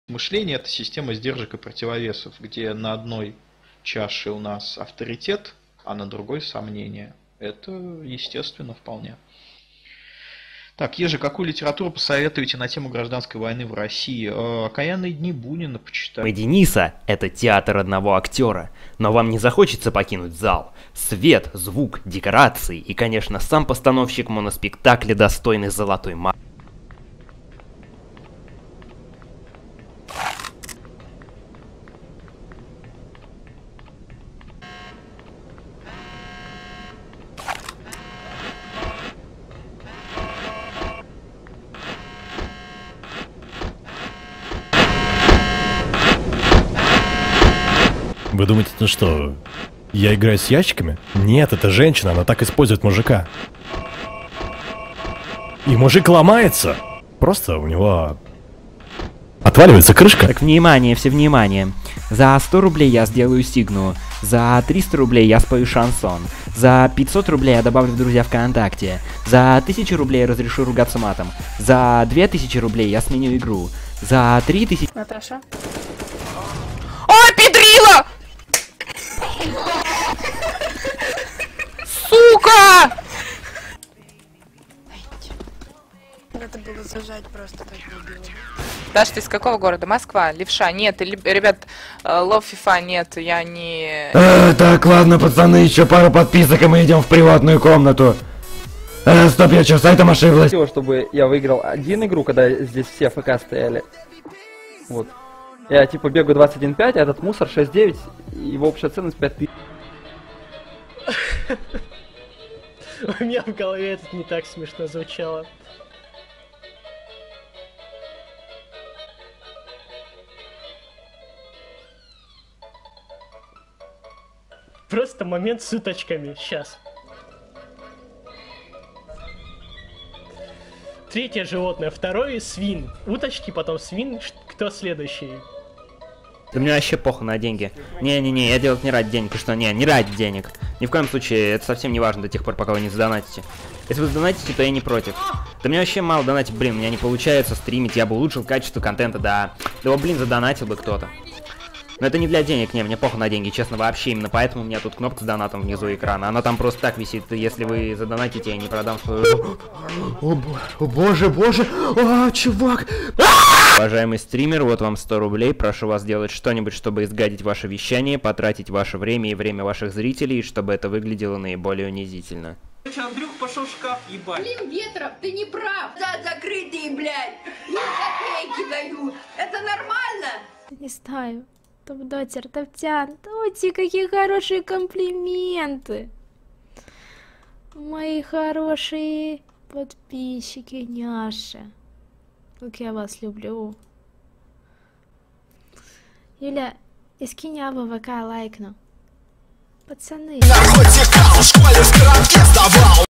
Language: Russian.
Мышление — это система сдержек и противовесов, где на одной чаше у нас авторитет, а на другой сомнение. Это естественно вполне. Так, Ежи, какую литературу посоветуете на тему гражданской войны в России? «Окаянные дни» Бунина почитать. Дениса — это театр одного актера, но вам не захочется покинуть зал. Свет, звук, декорации и, конечно, сам постановщик моноспектакля, достойный золотой марки. Вы думаете, ну что, я играю с ящиками? Нет, это женщина, она так использует мужика. И мужик ломается. Просто у него отваливается крышка. Так, внимание, все внимание. За 100 рублей я сделаю сигну. За 300 рублей я спою шансон. За 500 рублей я добавлю в друзья ВКонтакте. За 1000 рублей я разрешу ругаться матом. За 2000 рублей я сменю игру. За 3000... Наташа? Ой, педрила! Сука! Надо было зажать просто так дебила. Даш, ты из какого города? Москва? Левша? Нет, ребят, лов FIFA нет, я не... Так, ладно, пацаны, еще пару подписок, и мы идем в приватную комнату. Стоп, я что, сайтом ошиблась? Чтобы я выиграл один игру, когда здесь все ФК стояли. Вот. Я типа бегаю 21.5, а этот мусор 6.9, и его общая ценность 5000. У меня в голове это не так смешно звучало. Просто момент с уточками. Сейчас. Третье животное, второе свин. Уточки, потом свин. Кто следующий? Да мне вообще похуй на деньги. Не-не-не, я делаю это не ради денег. И что? Не ради денег. Ни в коем случае, это совсем не важно до тех пор, пока вы не задонатите. Если вы задонатите, то я не против. Да мне вообще мало донатить, блин, у меня не получается стримить, я бы улучшил качество контента, да. Да его, блин, задонатил бы кто-то. Но это не для денег, не, мне похуй на деньги, честно, вообще. Именно поэтому у меня тут кнопка с донатом внизу экрана. Она там просто так висит, если вы задонатите, я не продам свою... О боже, чувак! Уважаемый стример, вот вам 100 рублей. Прошу вас сделать что-нибудь, чтобы изгадить ваше вещание, потратить ваше время и время ваших зрителей, чтобы это выглядело наиболее унизительно. Андрюх пошел в шкаф, ебать. Блин, Ветров, ты не прав. Да, закрытые, блядь. Я копейки даю. Это нормально? Не знаю. Топ-дотер, Топтян, Тоти, какие хорошие комплименты. Мои хорошие подписчики, няши. Как я вас люблю. Юля, и скинь я в ВК лайкну. Пацаны.